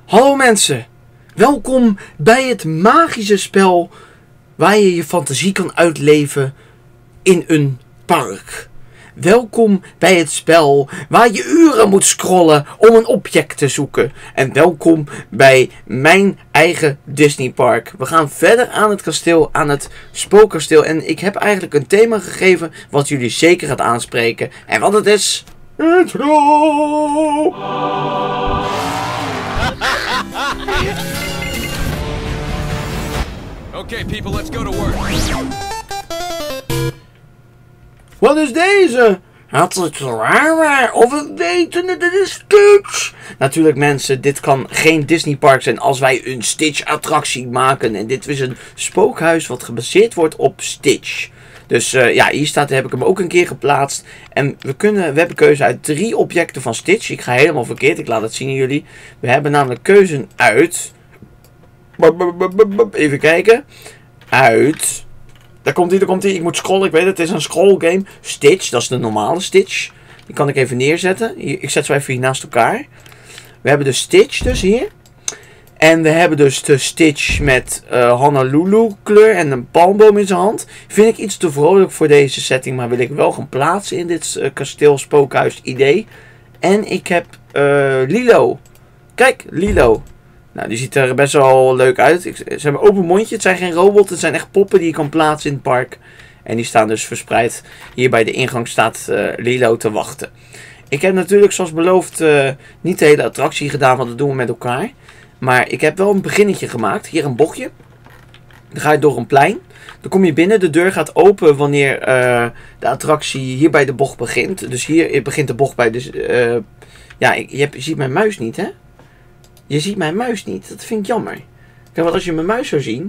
Hallo mensen, welkom bij het magische spel waar je je fantasie kan uitleven in een park. Welkom bij het spel waar je uren moet scrollen om een object te zoeken. En welkom bij mijn eigen Disneypark. We gaan verder aan het kasteel, aan het spookkasteel. En ik heb eigenlijk een thema gegeven wat jullie zeker gaat aanspreken. En wat het is... intro! Okay, people, let's go to work. Wat is deze? Het is raar, of we weten het is Stitch. Natuurlijk mensen, dit kan geen Disneypark zijn als wij een Stitch attractie maken. En dit is een spookhuis wat gebaseerd wordt op Stitch. Dus ja, hier staat, heb ik hem ook een keer geplaatst. En we hebben keuze uit 3 objecten van Stitch. Ik ga helemaal verkeerd, ik laat het zien aan jullie. We hebben namelijk keuze uit... Even kijken. Uit... Daar komt hij. Ik moet scrollen, ik weet het is een scroll game. Stitch, dat is de normale Stitch. Die kan ik even neerzetten. Ik zet ze even hier naast elkaar. We hebben de Stitch dus hier. En we hebben dus de Stitch met Honolulu kleur en een palmboom in zijn hand. Vind ik iets te vrolijk voor deze setting, maar wil ik wel gaan plaatsen in dit kasteel spookhuis idee. En ik heb Lilo. Kijk, Lilo. Nou, die ziet er best wel leuk uit. Ze hebben een open mondje. Het zijn geen robots. Het zijn echt poppen die je kan plaatsen in het park. En die staan dus verspreid. Hier bij de ingang staat Lilo te wachten. Ik heb natuurlijk zoals beloofd niet de hele attractie gedaan. Want dat doen we met elkaar. Maar ik heb wel een beginnetje gemaakt. Hier een bochtje. Dan ga je door een plein. Dan kom je binnen. De deur gaat open wanneer de attractie hier bij de bocht begint. Dus hier begint de bocht bij. Dus ja, je ziet mijn muis niet, hè? Je ziet mijn muis niet. Dat vind ik jammer. Kijk, want als je mijn muis zou zien...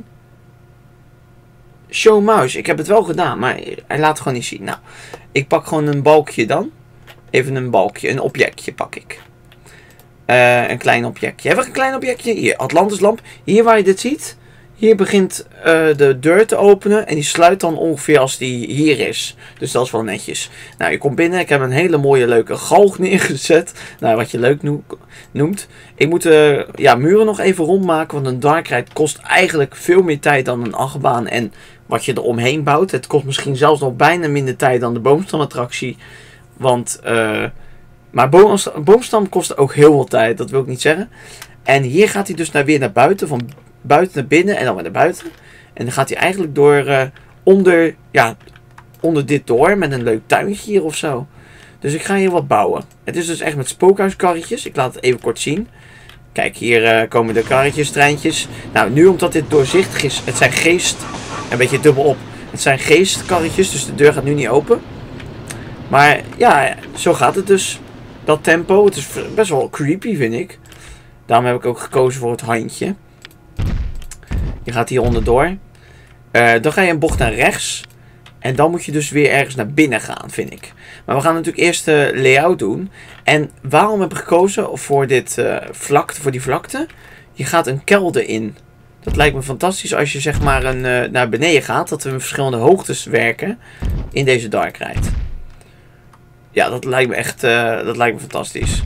Show muis. Ik heb het wel gedaan, maar hij laat het gewoon niet zien. Nou, ik pak gewoon een balkje dan. Even een balkje. Een objectje pak ik. Een klein objectje. Hebben we een klein objectje? Hier, Atlantislamp. Hier waar je dit ziet. Hier begint de deur te openen. En die sluit dan ongeveer als die hier is. Dus dat is wel netjes. Nou, je komt binnen. Ik heb een hele mooie leuke galg neergezet. Nou, wat je leuk noemt. Ik moet muren nog even rondmaken. Want een dark ride kost eigenlijk veel meer tijd dan een achtbaan. En wat je er omheen bouwt. Het kost misschien zelfs nog bijna minder tijd dan de boomstamattractie. Want... maar boomstam kost ook heel veel tijd. Dat wil ik niet zeggen. En hier gaat hij dus weer naar buiten. Van buiten naar binnen en dan weer naar buiten. En dan gaat hij eigenlijk door onder dit door. Met een leuk tuintje hier of zo. Dus ik ga hier wat bouwen. Het is dus echt met spookhuiskarretjes. Ik laat het even kort zien. Kijk, hier komen de karretjes, treintjes. Nou, nu omdat dit doorzichtig is. Het zijn een beetje dubbel op. Het zijn geestkarretjes. Dus de deur gaat nu niet open. Maar ja, zo gaat het dus. Dat tempo. Het is best wel creepy, vind ik. Daarom heb ik ook gekozen voor het handje. Je gaat hier onderdoor. Dan ga je een bocht naar rechts. En dan moet je dus weer ergens naar binnen gaan, vind ik. Maar we gaan natuurlijk eerst de layout doen. En waarom heb ik gekozen voor voor die vlakte? Je gaat een kelder in. Dat lijkt me fantastisch als je zeg maar naar beneden gaat. Dat we in verschillende hoogtes werken in deze dark ride. Ja, dat lijkt me echt fantastisch.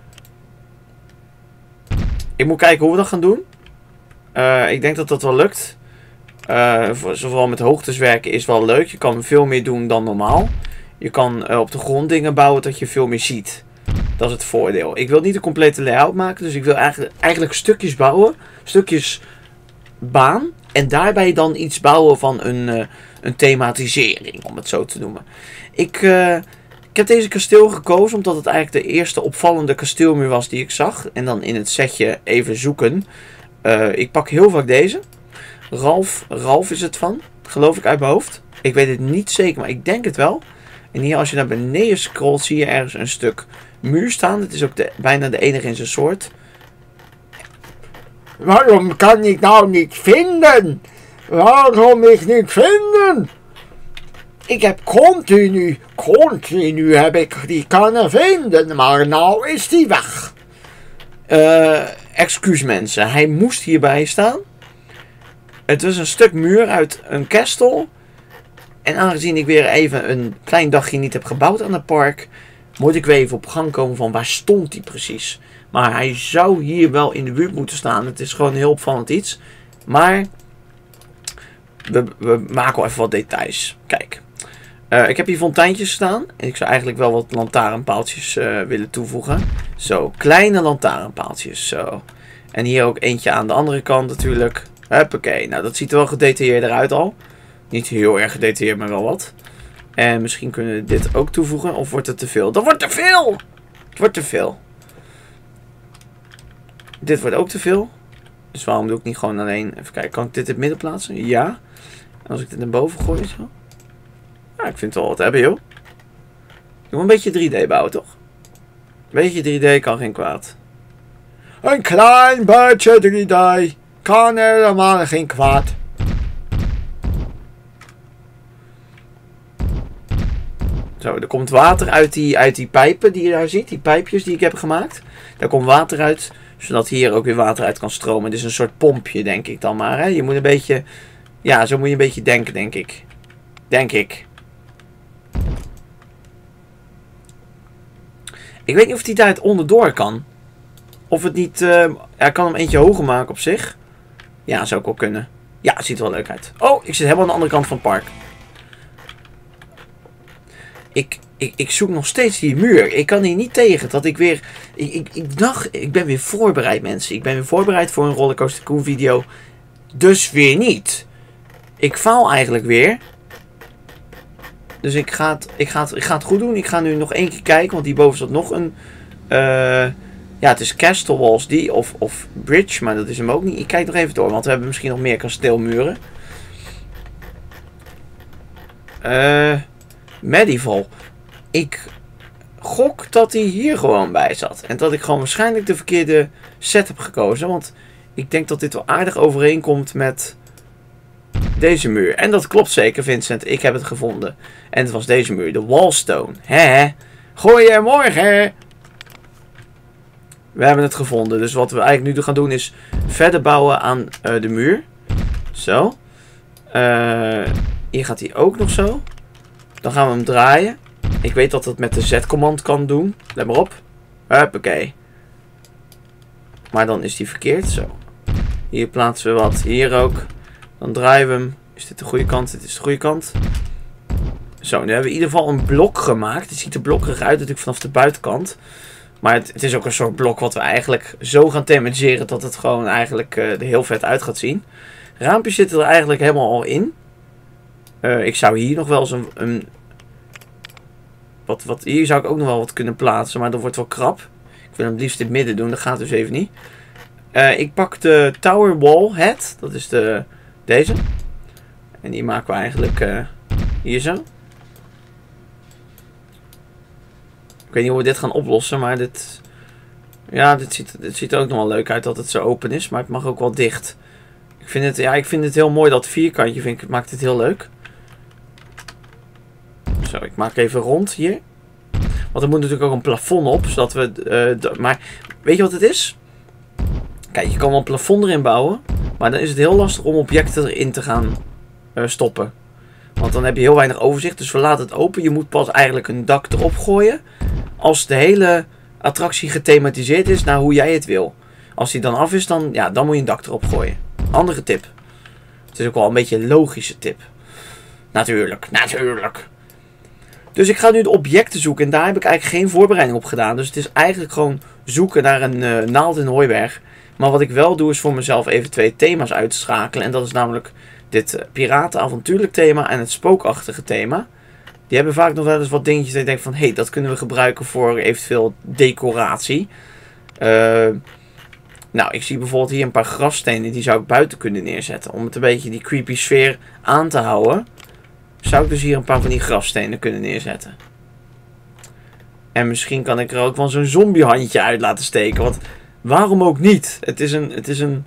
Ik moet kijken hoe we dat gaan doen. Ik denk dat dat wel lukt. Zowel met hoogtes werken is wel leuk. Je kan veel meer doen dan normaal. Je kan op de grond dingen bouwen dat je veel meer ziet. Dat is het voordeel. Ik wil niet een complete layout maken. Dus ik wil eigenlijk stukjes bouwen. Stukjes baan. En daarbij dan iets bouwen van een thematisering. Om het zo te noemen. Ik heb deze kasteel gekozen omdat het eigenlijk de eerste opvallende kasteelmuur was die ik zag. En dan in het setje even zoeken. Ik pak heel vaak deze. Ralph is het van. Geloof ik uit mijn hoofd. Ik weet het niet zeker, maar ik denk het wel. En hier als je naar beneden scrolt zie je ergens een stuk muur staan. Het is ook bijna de enige in zijn soort. Waarom kan ik nou niet vinden? Waarom ik niet vinden? Ik heb continu heb ik die kunnen vinden, maar nou is die weg. Excuus mensen, hij moest hierbij staan. Het was een stuk muur uit een kastel. En aangezien ik weer even een klein dagje niet heb gebouwd aan het park, Moet ik weer even op gang komen van waar stond hij precies. Maar hij zou hier wel in de buurt moeten staan. Het is gewoon een heel opvallend iets. Maar we maken wel even wat details. Kijk. Ik heb hier fonteintjes staan. En ik zou eigenlijk wel wat lantaarnpaaltjes willen toevoegen. Zo, kleine lantaarnpaaltjes. Zo. En hier ook eentje aan de andere kant natuurlijk. Huppakee. Nou, dat ziet er wel gedetailleerder uit al. Niet heel erg gedetailleerd, maar wel wat. En misschien kunnen we dit ook toevoegen. Of wordt het te veel? Dat wordt te veel! Het wordt te veel. Dit wordt ook te veel. Dus waarom doe ik niet gewoon alleen... Even kijken, kan ik dit in het midden plaatsen? Ja. En als ik dit naar boven gooi zo. Ja, ik vind het wel wat hebben, joh. Ik wil een beetje 3D bouwen, toch? Een beetje 3D kan geen kwaad. Een klein beetje 3D kan helemaal geen kwaad. Zo, er komt water uit die pijpen die je daar ziet. Die pijpjes die ik heb gemaakt. Daar komt water uit, zodat hier ook weer water uit kan stromen. Dit is een soort pompje, denk ik dan maar. Hè? Je moet een beetje... Ja, zo moet je een beetje denken, denk ik. Denk ik. Ik weet niet of die daar het onderdoor kan. Of het niet... Hij kan hem eentje hoger maken op zich. Ja, zou ik wel kunnen. Ja, het ziet er wel leuk uit. Oh, ik zit helemaal aan de andere kant van het park. Ik zoek nog steeds die muur. Ik kan hier niet tegen dat ik weer... Ik dacht, ik ben weer voorbereid, mensen. Ik ben weer voorbereid voor een Rollercoaster Tycoon video. Dus weer niet. Ik faal eigenlijk weer. Dus ik ga het goed doen. Ik ga nu nog één keer kijken. Want hierboven zat nog een... ja, het is Castle Walls die. Of Bridge. Maar dat is hem ook niet. Ik kijk nog even door. Want we hebben misschien nog meer kasteelmuren. Medieval. Ik gok dat hij hier gewoon bij zat. En dat ik gewoon waarschijnlijk de verkeerde set heb gekozen. Want ik denk dat dit wel aardig overeenkomt met deze muur. En dat klopt zeker, Vincent. Ik heb het gevonden. En het was deze muur. De Wallstone. Hè? Goeiemorgen. We hebben het gevonden. Dus wat we eigenlijk nu gaan doen is verder bouwen aan de muur. Zo. Hier gaat hij ook nog zo. Dan gaan we hem draaien. Ik weet dat het met de Z-command kan doen. Let maar op. Huppakee. Maar dan is die verkeerd. Zo. Hier plaatsen we wat. Hier ook. Dan draaien we hem. Is dit de goede kant? Dit is de goede kant. Zo, nu hebben we in ieder geval een blok gemaakt. Het ziet er blokkerig uit natuurlijk vanaf de buitenkant. Maar het is ook een soort blok wat we eigenlijk zo gaan thematiseren dat het gewoon eigenlijk er heel vet uit gaat zien. Raampjes zitten er eigenlijk helemaal al in. Ik zou hier nog wel eens hier zou ik ook nog wel wat kunnen plaatsen, maar dat wordt wel krap. Ik wil hem het liefst in het midden doen, dat gaat dus even niet. Ik pak de Tower Wall Head, dat is deze. En die maken we eigenlijk hier zo. Ik weet niet hoe we dit gaan oplossen, maar dit... Ja, dit ziet er ook nog wel leuk uit dat het zo open is, maar het mag ook wel dicht. Ik vind het heel mooi, dat vierkantje, maakt het heel leuk. Zo, ik maak even rond hier. Want er moet natuurlijk ook een plafond op, zodat we... maar, weet je wat het is? Kijk, je kan wel een plafond erin bouwen, maar dan is het heel lastig om objecten erin te gaan stoppen. Want dan heb je heel weinig overzicht, dus we laten het open. Je moet pas eigenlijk een dak erop gooien als de hele attractie gethematiseerd is naar hoe jij het wil. Als die dan af is, dan moet je een dak erop gooien. Andere tip. Het is ook wel een beetje een logische tip. Natuurlijk. Dus ik ga nu de objecten zoeken en daar heb ik eigenlijk geen voorbereiding op gedaan. Dus het is eigenlijk gewoon zoeken naar een naald in de hooiberg. Maar wat ik wel doe is voor mezelf even 2 thema's uitschakelen. En dat is namelijk dit piratenavontuurlijk thema en het spookachtige thema. Die hebben vaak nog wel eens wat dingetjes dat ik denk van... Hé, dat kunnen we gebruiken voor eventueel decoratie. Nou, ik zie bijvoorbeeld hier een paar grafstenen. Die zou ik buiten kunnen neerzetten. Om het een beetje die creepy sfeer aan te houden. Zou ik dus hier een paar van die grafstenen kunnen neerzetten. En misschien kan ik er ook wel zo'n zombiehandje uit laten steken. Want waarom ook niet? Het is een...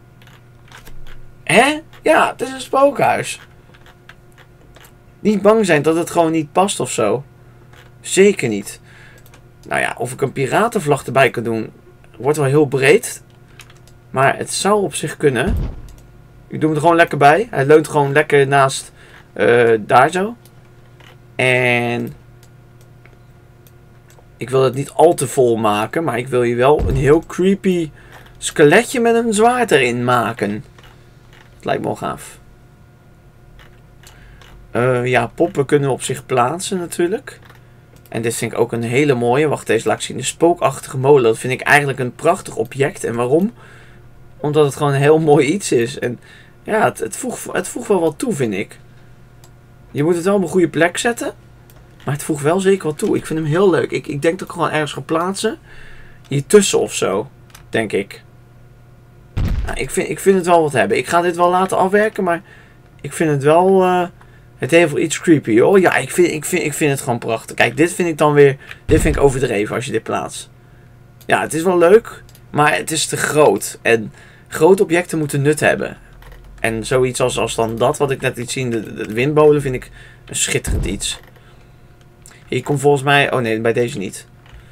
Hè? Ja, het is een spookhuis. Niet bang zijn dat het gewoon niet past of zo. Zeker niet. Nou ja, of ik een piratenvlag erbij kan doen... Wordt wel heel breed. Maar het zou op zich kunnen. Ik doe hem er gewoon lekker bij. Hij leunt gewoon lekker naast... daar zo. En... Ik wil het niet al te vol maken, maar ik wil je wel een heel creepy skeletje met een zwaard erin maken. Het lijkt me wel gaaf. Ja, poppen kunnen we op zich plaatsen natuurlijk. En dit vind ik ook een hele mooie. Wacht, deze laat ik zien. De spookachtige molen. Dat vind ik eigenlijk een prachtig object. En waarom? Omdat het gewoon een heel mooi iets is. En ja, het voegt wel wat toe, vind ik. Je moet het wel op een goede plek zetten. Maar het voegt wel zeker wat toe. Ik vind hem heel leuk. Ik denk dat ik gewoon ergens ga plaatsen. Hier tussen of zo. Denk ik. Nou, ik vind het wel wat hebben. Ik ga dit wel laten afwerken. Maar ik vind het wel... het heeft wel iets creepy, hoor. Ja, ik vind het gewoon prachtig. Kijk, dit vind ik dan weer... Dit vind ik overdreven als je dit plaatst. Ja, het is wel leuk. Maar het is te groot. En grote objecten moeten nut hebben. En zoiets als dan dat wat ik net liet zien. De windmolen vind ik een schitterend iets. Hier komt volgens mij... Oh nee, bij deze niet.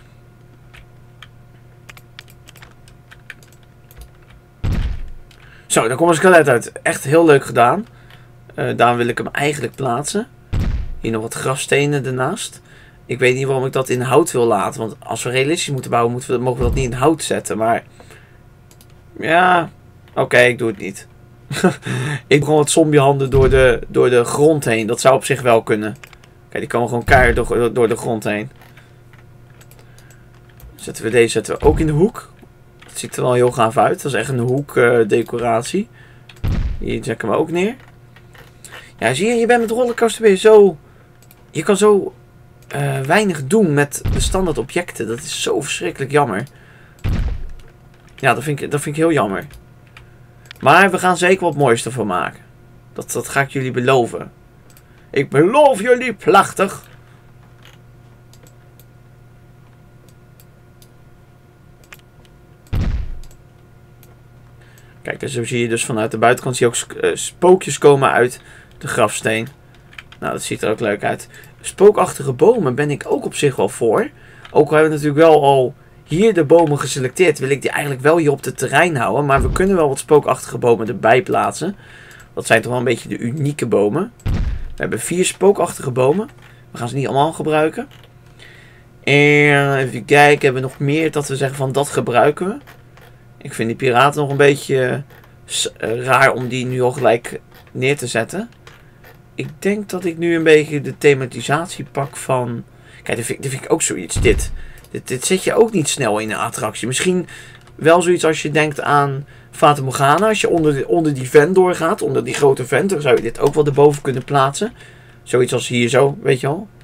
Zo, daar komt een skelet uit. Echt heel leuk gedaan. Daarom wil ik hem eigenlijk plaatsen. Hier nog wat grafstenen ernaast. Ik weet niet waarom ik dat in hout wil laten. Want als we realistisch moeten bouwen, mogen we dat niet in hout zetten. Maar... Ja... Oké, ik doe het niet. Ik doe gewoon wat zombiehanden door de grond heen. Dat zou op zich wel kunnen. Kijk, die komen gewoon keihard door de grond heen. Deze zetten we ook in de hoek. Het ziet er wel heel gaaf uit. Dat is echt een hoekdecoratie. Hier zetten we ook neer. Ja, zie je, je bent met rollercoaster weer zo... Je kan zo weinig doen met de standaard objecten. Dat is zo verschrikkelijk jammer. Ja, dat vind ik heel jammer. Maar we gaan zeker wat moois ervan maken. Dat ga ik jullie beloven. Ik beloof jullie plachtig. Kijk, dus zo zie je dus vanuit de buitenkant zie je ook spookjes komen uit de grafsteen. Nou, dat ziet er ook leuk uit. Spookachtige bomen ben ik ook op zich wel voor. Ook al hebben we natuurlijk wel al hier de bomen geselecteerd, wil ik die eigenlijk wel hier op het terrein houden. Maar we kunnen wel wat spookachtige bomen erbij plaatsen. Dat zijn toch wel een beetje de unieke bomen. We hebben 4 spookachtige bomen. We gaan ze niet allemaal gebruiken. En even kijken, hebben we nog meer dat we zeggen van dat gebruiken we. Ik vind die piraten nog een beetje raar om die nu al gelijk neer te zetten. Ik denk dat ik nu een beetje de thematisatie pak van... Kijk, dit vind ik ook zoiets. Dit zet je ook niet snel in een attractie. Misschien wel zoiets als je denkt aan Fata Morgana. Als je onder die vent doorgaat, onder die grote vent, dan zou je dit ook wel erboven kunnen plaatsen. Zoiets als hier zo, weet je wel.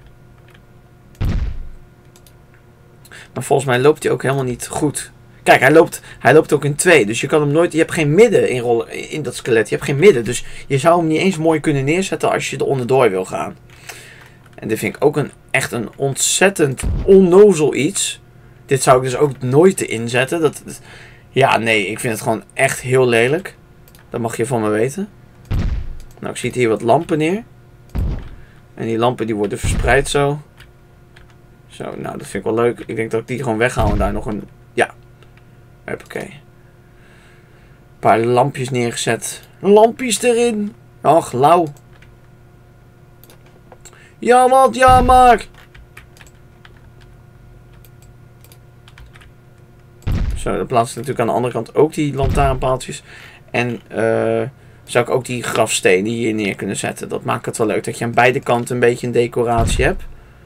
Maar volgens mij loopt hij ook helemaal niet goed. Kijk, hij loopt ook in 2. Dus je kan hem nooit... Je hebt geen midden in dat skelet. Je hebt geen midden. Dus je zou hem niet eens mooi kunnen neerzetten als je er onderdoor wil gaan. En dit vind ik ook echt een ontzettend onnozel iets. Dit zou ik dus ook nooit erin zetten. Ja, nee. Ik vind het gewoon echt heel lelijk. Dat mag je van me weten. Nou, ik zie hier wat lampen neer. En die lampen die worden verspreid zo. Zo, nou, dat vind ik wel leuk. Ik denk dat ik die gewoon weghaal en daar nog een... Ja. Oké. Een paar lampjes neergezet. Lampjes erin. Ach, lauw. Ja, wat jammer. Zo, dan plaats ik natuurlijk aan de andere kant ook die lantaarnpaaltjes. En zou ik ook die grafstenen hier neer kunnen zetten. Dat maakt het wel leuk. Dat je aan beide kanten een beetje een decoratie hebt.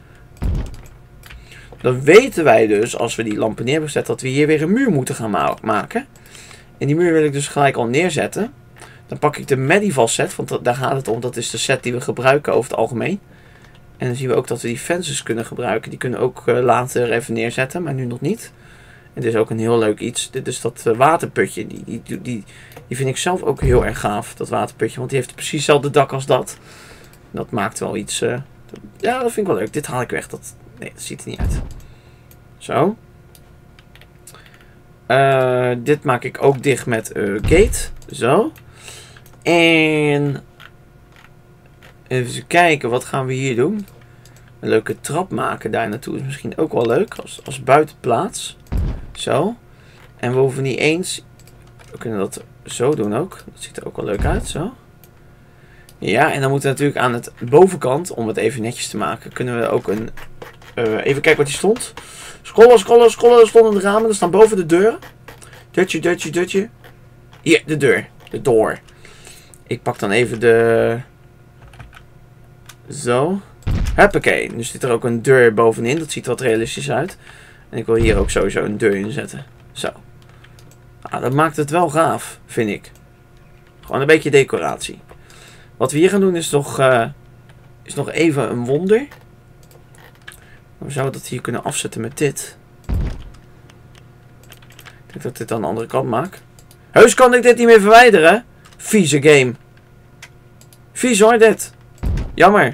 Dan weten wij dus, als we die lampen neer hebben gezet, dat we hier weer een muur moeten gaan maken. En die muur wil ik dus gelijk al neerzetten. Dan pak ik de Medieval set, want daar gaat het om. Dat is de set die we gebruiken over het algemeen. En dan zien we ook dat we die fences kunnen gebruiken. Die kunnen we ook later even neerzetten, maar nu nog niet. En dit is ook een heel leuk iets. Dit is dat waterputje. Die vind ik zelf ook heel erg gaaf, dat waterputje. Want die heeft precies hetzelfde dak als dat. Dat maakt wel iets... ja, dat vind ik wel leuk. Dit haal ik weg. Nee, dat ziet er niet uit. Zo. Dit maak ik ook dicht met gate. Zo. En... Even kijken, wat gaan we hier doen? Een leuke trap maken daar naartoe is misschien ook wel leuk. Als buitenplaats. Zo. En we hoeven niet eens... We kunnen dat zo doen ook. Dat ziet er ook wel leuk uit. Zo. Ja, en dan moeten we natuurlijk aan het bovenkant, om het even netjes te maken, kunnen we ook een Even kijken wat die stond. Scrollen, scrollen, scrollen. Er stonden de ramen. Er staan boven de deuren. Dutje, dutje, dutje. Hier, de deur. De door. Ik pak dan even de... Zo. Huppakee. Nu zit er ook een deur bovenin. Dat ziet er wat realistisch uit. En ik wil hier ook sowieso een deur in zetten. Zo. Ah, dat maakt het wel gaaf, vind ik. Gewoon een beetje decoratie. Wat we hier gaan doen is nog even een wonder. We zouden dat hier kunnen afzetten met dit. Ik denk dat ik dit aan de andere kant maak. Heus kan ik dit niet meer verwijderen. Vieze game. Vies hoor dit. Jammer.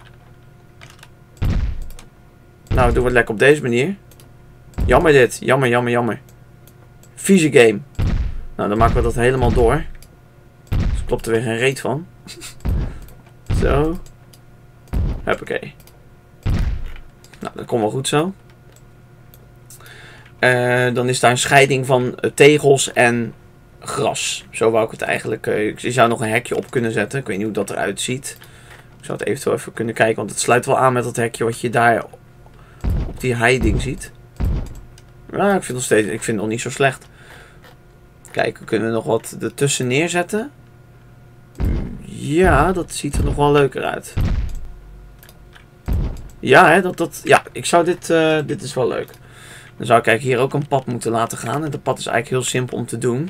Nou, doen we het lekker op deze manier. Jammer dit. Jammer, jammer, jammer. Vieze game. Nou, dan maken we dat helemaal door. Dus klopt er weer geen reet van. Zo. Huppakee. Nou, dat komt wel goed zo. Dan is daar een scheiding van tegels en gras. Zo wou ik het eigenlijk. Je zou nog een hekje op kunnen zetten. Ik weet niet hoe dat eruit ziet. Ik zou het eventueel even kunnen kijken. Want het sluit wel aan met dat hekje wat je daar op die heiding ziet. Ja, ik vind het nog niet zo slecht. Kijk, kunnen we nog wat ertussen neerzetten? Ja, dat ziet er nog wel leuker uit. Ja, hè, ja, ik zou dit is wel leuk. Dan zou ik eigenlijk hier ook een pad moeten laten gaan. En dat pad is eigenlijk heel simpel om te doen.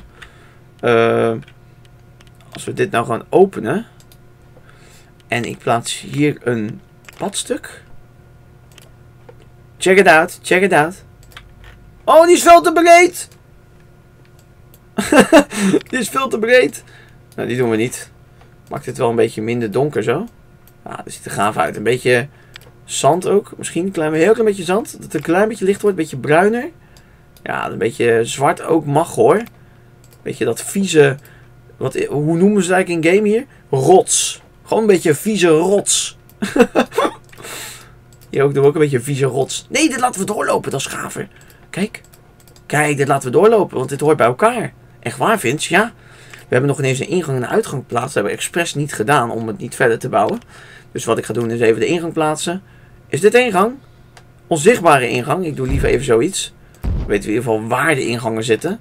Als we dit nou gaan openen. En ik plaats hier een padstuk. Check it out, check it out. Oh, die is veel te breed. Die is veel te breed. Nou, die doen we niet. Maakt het wel een beetje minder donker zo. Ja, dat ziet er gaaf uit. Een beetje zand ook. Misschien een heel klein beetje zand. Dat het een klein beetje licht wordt. Een beetje bruiner. Ja, een beetje zwart ook mag hoor. Beetje dat vieze... hoe noemen ze het eigenlijk in game hier? Rots. Gewoon een beetje vieze rots. Hier ook doen we ook een beetje vieze rots. Nee, dit laten we doorlopen. Dat is gaver. Kijk. Kijk, dit laten we doorlopen. Want dit hoort bij elkaar. Echt waar, Vince? Ja. We hebben nog ineens een ingang en een uitgang geplaatst. Dat hebben we expres niet gedaan om het niet verder te bouwen. Dus wat ik ga doen is even de ingang plaatsen. Is dit de ingang? Onzichtbare ingang. Ik doe liever even zoiets. Dan weten we in ieder geval waar de ingangen zitten.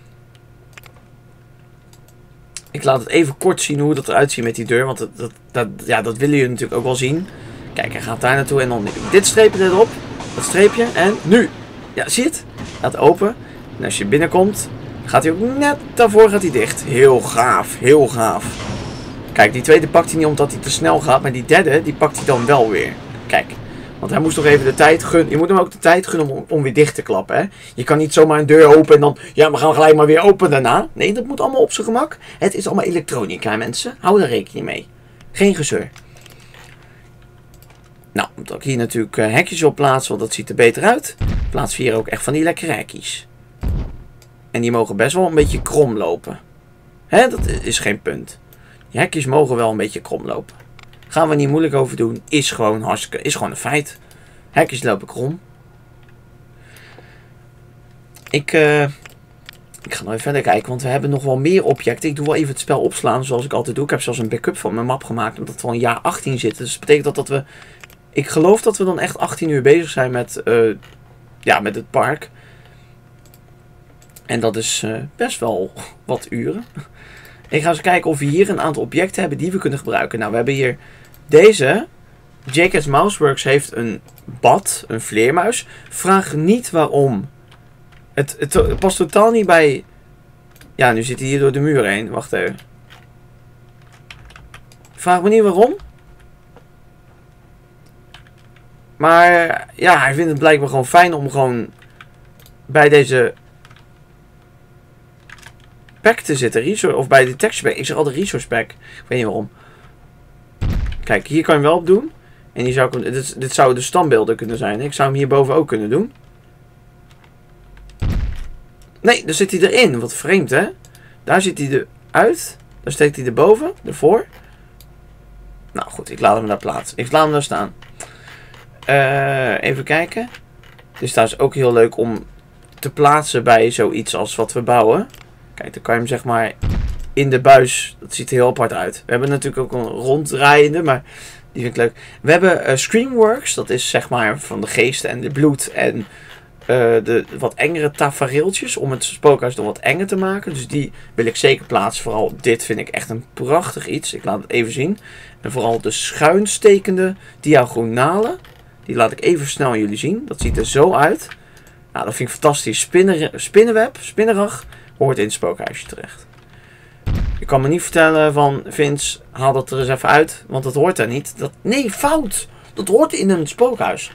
Ik laat het even kort zien hoe dat eruit ziet met die deur. Want dat willen jullie natuurlijk ook wel zien. Kijk, hij gaat daar naartoe en dan dit streepje erop. Dat streepje en nu. Ja, zie je het? Gaat open. En als je binnenkomt, gaat hij ook net daarvoor gaat hij dicht. Heel gaaf, heel gaaf. Kijk, die tweede pakt hij niet omdat hij te snel gaat. Maar die derde, die pakt hij dan wel weer. Kijk, want hij moest toch even de tijd gunnen. Je moet hem ook de tijd gunnen om weer dicht te klappen. Hè? Je kan niet zomaar een deur openen en dan... Ja, we gaan gelijk maar weer open daarna. Nee, dat moet allemaal op zijn gemak. Het is allemaal elektronica, mensen. Hou daar rekening mee. Geen gezeur. Nou, moet ik hier natuurlijk hekjes op plaatsen, want dat ziet er beter uit. Plaats hier ook echt van die lekkere hekjes. En die mogen best wel een beetje krom lopen. Hè, dat is geen punt. Die hekjes mogen wel een beetje krom lopen. Gaan we niet moeilijk over doen. Is gewoon hartstikke, is gewoon een feit. Hekjes lopen krom. Ik ga nog even verder kijken, want we hebben nog wel meer objecten. Ik doe wel even het spel opslaan, zoals ik altijd doe. Ik heb zelfs een backup van mijn map gemaakt, omdat we al een jaar 18 zitten. Dus dat betekent dat we... Ik geloof dat we dan echt 18 uur bezig zijn met het park. En dat is best wel wat uren. Ik ga eens kijken of we hier een aantal objecten hebben die we kunnen gebruiken. Nou, we hebben hier deze. Jacob's Mouseworks heeft een bad, een vleermuis. Vraag niet waarom. Het past totaal niet bij... Ja, nu zit hij hier door de muur heen. Wacht even. Vraag me niet waarom. Maar ja, hij vindt het blijkbaar gewoon fijn om gewoon bij deze pack te zitten. Of bij de texture pack. Ik zeg altijd resource pack. Ik weet niet waarom. Kijk, hier kan je hem wel op doen. En hier zou ik, dit zouden de standbeelden kunnen zijn. Ik zou hem hierboven ook kunnen doen. Nee, daar zit hij erin. Wat vreemd, hè? Daar zit hij eruit. Daar steekt hij erboven. Ervoor. Nou goed, ik laat hem daar plaatsen. Ik laat hem daar staan. Even kijken. Dus dat is ook heel leuk om te plaatsen bij zoiets als wat we bouwen. Kijk, dan kan je hem zeg maar in de buis. Dat ziet er heel apart uit. We hebben natuurlijk ook een ronddraaiende, maar Die vind ik leuk. We hebben Screamworks. Dat is zeg maar van de geesten en de bloed en de wat engere tafereeltjes. Om het spookhuis nog wat enger te maken. Dus die wil ik zeker plaatsen. Vooral dit vind ik echt een prachtig iets. Ik laat het even zien. En vooral de schuinstekende diagonalen. Die laat ik even snel aan jullie zien. Dat ziet er zo uit. Nou, dat vind ik fantastisch. Spinnenweb, spinnerag, hoort in het spookhuisje terecht. Ik kan me niet vertellen van Vince, haal dat er eens even uit. Want dat hoort er niet. Nee, fout! Dat hoort in een spookhuis.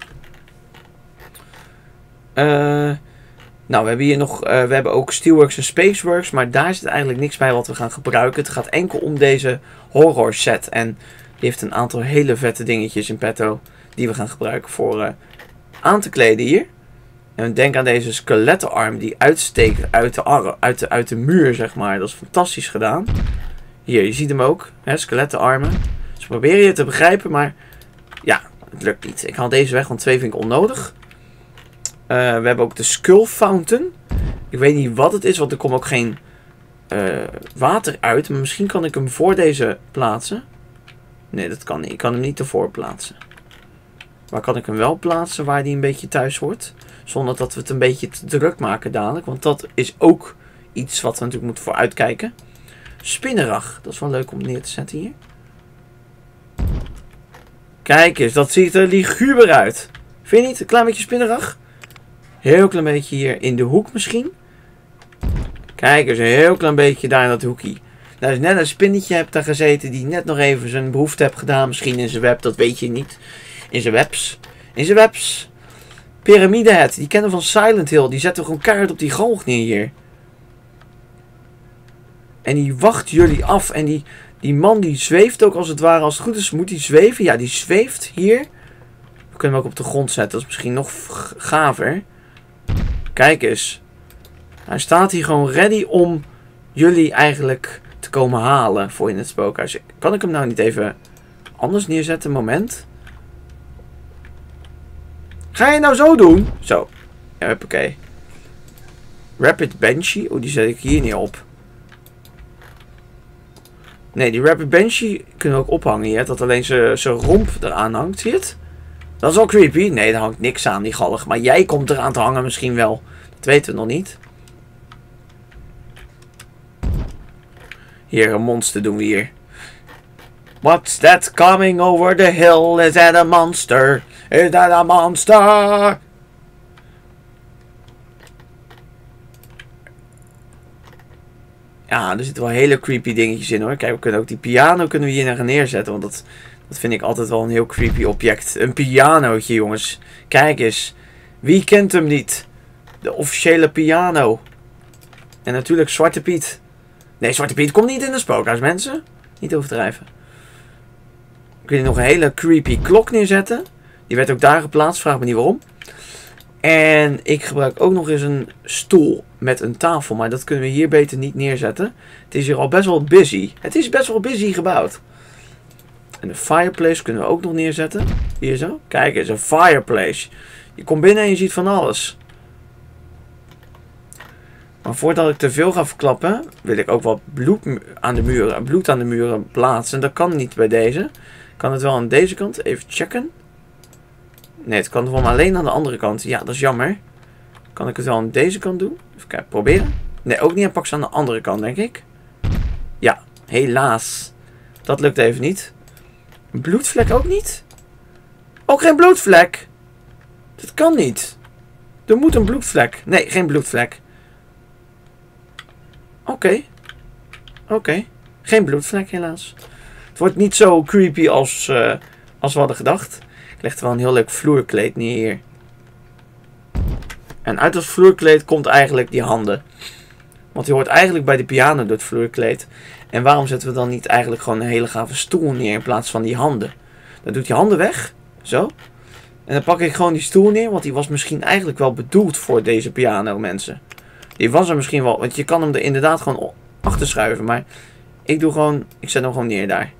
Nou, we hebben hier nog, we hebben ook Steelworks en Spaceworks. Maar daar zit eigenlijk niks bij wat we gaan gebruiken. Het gaat enkel om deze horror set. En die heeft een aantal hele vette dingetjes in petto. Die we gaan gebruiken voor aan te kleden hier. En denk aan deze skelettenarm die uitsteekt uit de muur, zeg maar. Dat is fantastisch gedaan. Hier, je ziet hem ook. Hè, skelettenarmen. Ze proberen je te begrijpen, maar ja, het lukt niet. Ik haal deze weg, want 2 vind ik onnodig. We hebben ook de Skull Fountain. Ik weet niet wat het is, want er komt ook geen water uit. Maar misschien kan ik hem voor deze plaatsen. Nee, dat kan niet. Ik kan hem niet ervoor plaatsen. Waar kan ik hem wel plaatsen waar hij een beetje thuis hoort? Zonder dat we het een beetje te druk maken dadelijk. Want dat is ook iets wat we natuurlijk moeten voor uitkijken. Spinnerag. Dat is wel leuk om neer te zetten hier. Kijk eens, dat ziet er liguber uit. Vind je niet? Een klein beetje spinnerag. Heel klein beetje hier in de hoek misschien. Kijk eens, een heel klein beetje daar in dat hoekje. Nou, dus net een spinnetje hebt daar gezeten die net nog even zijn behoefte heeft gedaan. Misschien in zijn web, dat weet je niet. In zijn webs. In zijn webs. Pyramidehead, die kennen van Silent Hill. Die zetten gewoon keihard op die galg neer hier. En die wacht jullie af. En die man die zweeft ook als het ware. Als het goed is moet hij zweven. Ja, die zweeft hier. We kunnen hem ook op de grond zetten. Dat is misschien nog gaver. Kijk eens. Hij staat hier gewoon ready om jullie eigenlijk te komen halen voor in het spookhuis. Kan ik hem nou niet even anders neerzetten? Moment. Ga je nou zo doen? Zo. Ja, hoppakee. Rapid Banshee. Oh, die zet ik hier niet op. Nee, die Rapid Banshee kunnen we ook ophangen hier. Dat alleen zijn romp eraan hangt. Zie je het? Dat is al creepy. Nee, daar hangt niks aan, die galg. Maar jij komt eraan te hangen misschien wel. Dat weten we nog niet. Hier, een monster doen we hier. What's that coming over the hill? Is that a monster? Is that a monster? Ja, er zitten wel hele creepy dingetjes in hoor. Kijk, we kunnen ook die piano kunnen we hier neerzetten. Want dat vind ik altijd wel een heel creepy object. Een pianootje, jongens. Kijk eens. Wie kent hem niet? De officiële piano. En natuurlijk Zwarte Piet. Nee, Zwarte Piet komt niet in de spookhuis, mensen. Niet overdrijven. Kun je nog een hele creepy klok neerzetten. Die werd ook daar geplaatst, vraag me niet waarom. En ik gebruik ook nog eens een stoel met een tafel. Maar dat kunnen we hier beter niet neerzetten. Het is hier al best wel busy. Het is best wel busy gebouwd. En de fireplace kunnen we ook nog neerzetten. Hier zo. Kijk eens, een fireplace. Je komt binnen en je ziet van alles. Maar voordat ik te veel ga verklappen, wil ik ook wat bloed aan de muren plaatsen. Dat kan niet bij deze. Kan het wel aan deze kant? Even checken. Nee, het kan gewoon alleen aan de andere kant. Ja, dat is jammer. Kan ik het wel aan deze kant doen? Even kijken, proberen. Nee, ook niet. En pak ze aan de andere kant, denk ik. Ja, helaas. Dat lukt even niet. Een bloedvlek ook niet? Ook geen bloedvlek. Dat kan niet. Er moet een bloedvlek. Nee, geen bloedvlek. Oké. Oké. Geen bloedvlek helaas. Het wordt niet zo creepy als we hadden gedacht. Ik leg er wel een heel leuk vloerkleed neer hier. En uit dat vloerkleed komt eigenlijk die handen. Want die hoort eigenlijk bij de piano door het vloerkleed. En waarom zetten we dan niet eigenlijk gewoon een hele gave stoel neer in plaats van die handen? Dan doet die handen weg. Zo. En dan pak ik gewoon die stoel neer. Want die was misschien eigenlijk wel bedoeld voor deze piano mensen. Die was er misschien wel. Want je kan hem er inderdaad gewoon achter schuiven. Maar ik zet hem gewoon neer daar.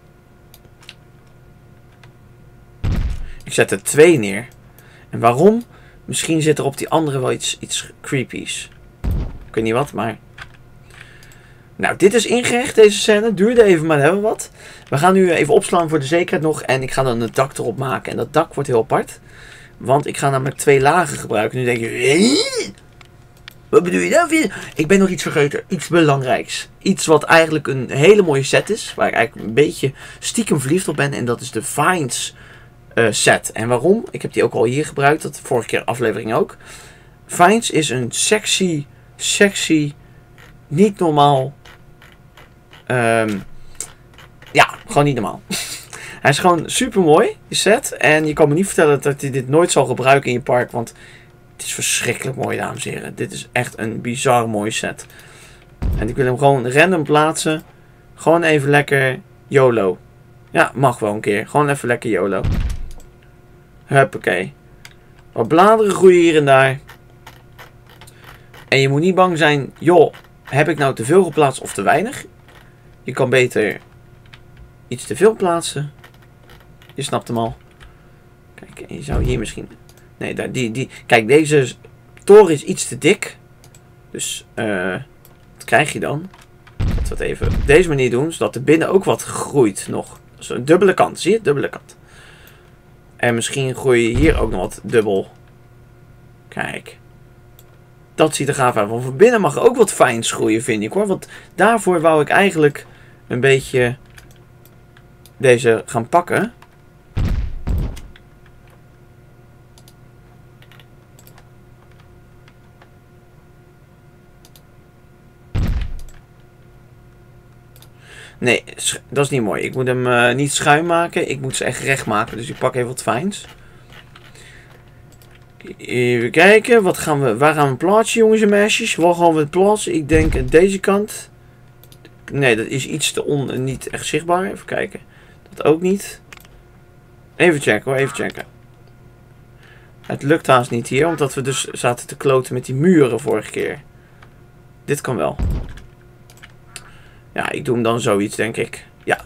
Ik zet er 2 neer. En waarom? Misschien zit er op die andere wel iets creepies. Ik weet niet wat, maar... Nou, dit is ingericht, deze scène. Duurde even, maar hebben we wat. We gaan nu even opslaan voor de zekerheid nog. En ik ga dan het dak erop maken. En dat dak wordt heel apart. Want ik ga namelijk 2 lagen gebruiken. Nu denk je... Wat bedoel je nou? Ik ben nog iets vergeten. Iets belangrijks. Iets wat eigenlijk een hele mooie set is. Waar ik eigenlijk een beetje stiekem verliefd op ben. En dat is de Vines set. En waarom? Ik heb die ook al hier gebruikt. Dat vorige keer aflevering ook. Vines is een sexy, niet normaal. Ja, gewoon niet normaal. Hij is gewoon super mooi, die set. En je kan me niet vertellen dat je dit nooit zal gebruiken in je park. Want het is verschrikkelijk mooi, dames en heren. Dit is echt een bizar mooi set. En ik wil hem gewoon random plaatsen. Gewoon even lekker YOLO. Ja, mag wel een keer. Gewoon even lekker YOLO. Huppakee. Wat bladeren groeien hier en daar. En je moet niet bang zijn. Joh, heb ik nou te veel geplaatst of te weinig? Je kan beter iets te veel plaatsen. Je snapt hem al. Kijk, je zou hier misschien... Nee, kijk, deze toren is iets te dik. Dus, wat krijg je dan? Laten we het even op deze manier doen, zodat er binnen ook wat groeit nog. Dat is een dubbele kant, zie je? Dubbele kant. En misschien groei je hier ook nog wat dubbel. Kijk. Dat ziet er gaaf uit. Want van binnen mag er ook wat fijns groeien, vind ik hoor. Want daarvoor wou ik eigenlijk een beetje deze gaan pakken. Nee, dat is niet mooi. Ik moet hem niet schuin maken. Ik moet ze echt recht maken. Dus ik pak even wat fijns. Even kijken. Waar gaan we plaatsen, jongens en meisjes? Waar gaan we het plaatsen? Ik denk aan deze kant. Nee, dat is iets te niet echt zichtbaar. Even kijken. Dat ook niet. Even checken hoor, even checken. Het lukt haast niet hier, omdat we dus zaten te kloten met die muren vorige keer. Dit kan wel. Ja, ik doe hem dan zoiets, denk ik. Ja.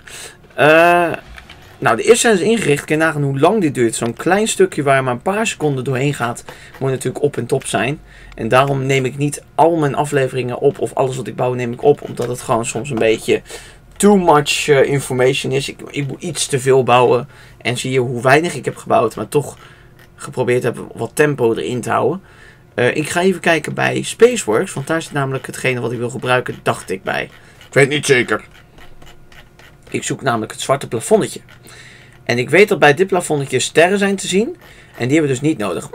Nou, de eerste zijn is ingericht. Kijk nagaan hoe lang dit duurt. Zo'n klein stukje waar maar een paar seconden doorheen gaat, moet natuurlijk op en top zijn. En daarom neem ik niet al mijn afleveringen op, of alles wat ik bouw neem ik op. Omdat het gewoon soms een beetje too much information is. Ik moet iets te veel bouwen. En zie je hoe weinig ik heb gebouwd, maar toch geprobeerd heb wat tempo erin te houden. Ik ga even kijken bij Spaceworks, want daar zit namelijk hetgene wat ik wil gebruiken, dacht ik bij. Ik weet niet zeker. Ik zoek namelijk het zwarte plafonnetje. En ik weet dat bij dit plafonnetje sterren zijn te zien. En die hebben we dus niet nodig.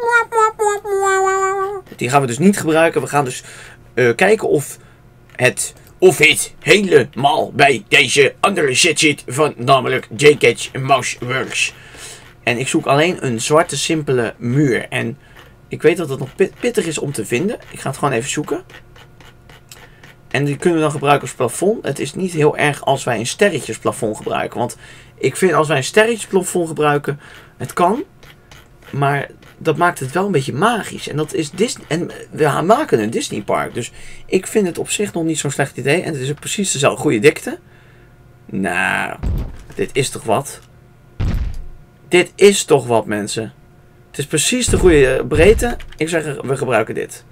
Die gaan we dus niet gebruiken. We gaan dus kijken of het helemaal bij deze andere set zit. Van namelijk J-Catch Mouseworks. En ik zoek alleen een zwarte simpele muur. En ik weet dat het nog pittig is om te vinden. Ik ga het gewoon even zoeken. En die kunnen we dan gebruiken als plafond. Het is niet heel erg als wij een sterretjesplafond gebruiken. Want ik vind als wij een sterretjesplafond gebruiken, het kan. Maar dat maakt het wel een beetje magisch. En dat is Disney. En we maken een Disney park. Dus ik vind het op zich nog niet zo'n slecht idee. En het is ook precies dezelfde goede dikte. Nou, dit is toch wat? Dit is toch wat, mensen. Het is precies de goede breedte. Ik zeg, we gebruiken dit.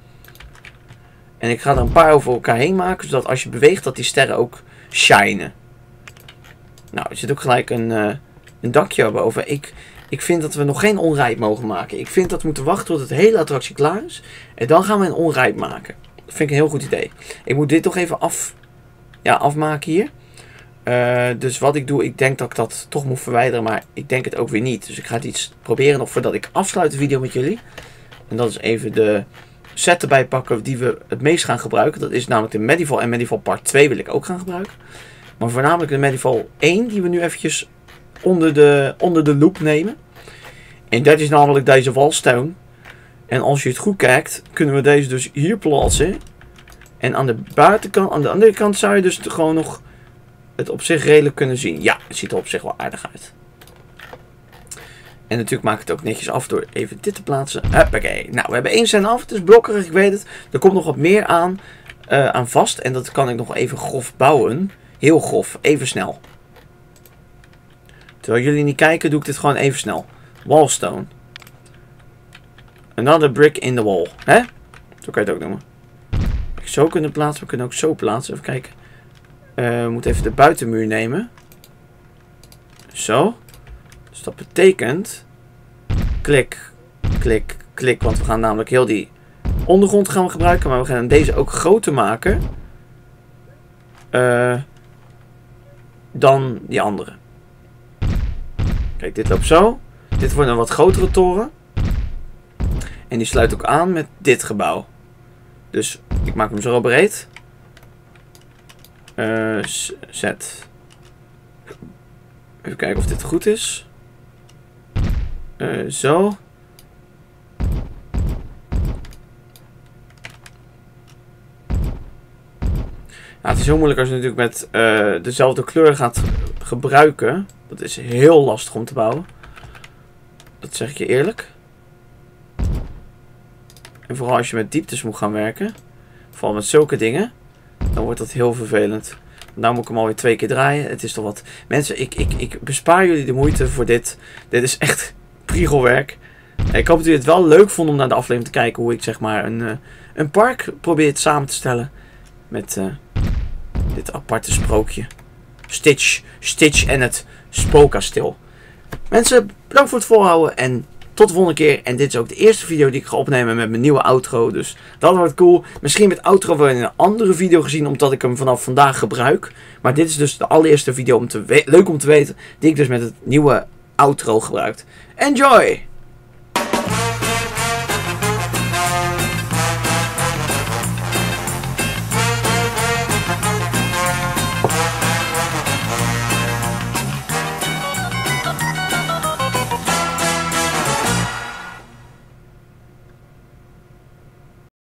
En ik ga er een paar over elkaar heen maken, zodat als je beweegt, dat die sterren ook shinen. Nou, er zit ook gelijk een dakje erboven. Ik vind dat we nog geen onrijp mogen maken. Ik vind dat we moeten wachten tot het hele attractie klaar is. En dan gaan we een onrijp maken. Dat vind ik een heel goed idee. Ik moet dit toch even afmaken hier. Dus wat ik doe, ik denk dat ik dat toch moet verwijderen, maar ik denk het ook weer niet. Dus ik ga het iets proberen nog voordat ik afsluit de video met jullie. En dat is even de set erbij pakken die we het meest gaan gebruiken. Dat is namelijk de Medieval en Medieval Part 2 wil ik ook gaan gebruiken. Maar voornamelijk de Medieval 1 die we nu eventjes onder de loep nemen. En dat is namelijk deze wallstone. En als je het goed kijkt, kunnen we deze dus hier plaatsen. En aan de buitenkant, aan de andere kant zou je dus gewoon nog het op zich redelijk kunnen zien. Ja, het ziet er op zich wel aardig uit. En natuurlijk maak ik het ook netjes af door even dit te plaatsen. Huppakee. Nou, we hebben 1 cent af. Het is blokkerig, ik weet het. Er komt nog wat meer aan vast. En dat kan ik nog even grof bouwen. Heel grof. Even snel. Terwijl jullie niet kijken, doe ik dit gewoon even snel. Wallstone. Another brick in the wall. Hè? Zo kan je het ook noemen. Zo kunnen plaatsen. We kunnen ook zo plaatsen. Even kijken. We moeten even de buitenmuur nemen. Zo. Dus dat betekent... Klik, klik, klik. Want we gaan namelijk heel die ondergrond gaan we gebruiken. Maar we gaan deze ook groter maken. Dan die andere. Kijk, dit loopt zo. Dit wordt een wat grotere toren. En die sluit ook aan met dit gebouw. Dus ik maak hem zo breed. Zet. Even kijken of dit goed is. Zo. Ja, het is heel moeilijk als je natuurlijk met dezelfde kleur gaat gebruiken. Dat is heel lastig om te bouwen. Dat zeg ik je eerlijk. En vooral als je met dieptes moet gaan werken. Vooral met zulke dingen. Dan wordt dat heel vervelend. Nou moet ik hem alweer 2 keer draaien. Het is toch wat... Mensen, ik bespaar jullie de moeite voor dit. Dit is echt priegelwerk. Ik hoop dat jullie het wel leuk vonden om naar de aflevering te kijken. Hoe ik zeg maar een park probeer samen te stellen. Met dit aparte sprookje. Stitch en het spookkasteel. Mensen, bedankt voor het volhouden. En tot de volgende keer. En dit is ook de eerste video die ik ga opnemen met mijn nieuwe outro. Dus dat wordt cool. Misschien met outro wel in een andere video gezien. Omdat ik hem vanaf vandaag gebruik. Maar dit is dus de allereerste video leuk om te weten. Die ik dus met het nieuwe outro gebruik. Enjoy!